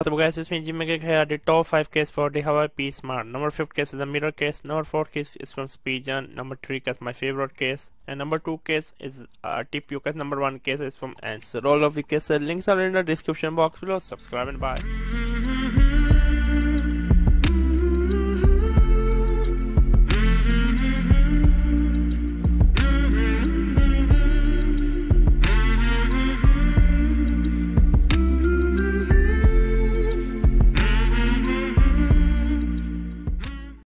What's up guys, it's me Jimmy here. The top 5 case for the Huawei P Smart. Number 5 case is a mirror case. Number 4 case is from Spigen. Number 3 case my favorite case. And number 2 case is TPU case. Number 1 case is from Answer. All of the case links are in the description box below. Subscribe and bye.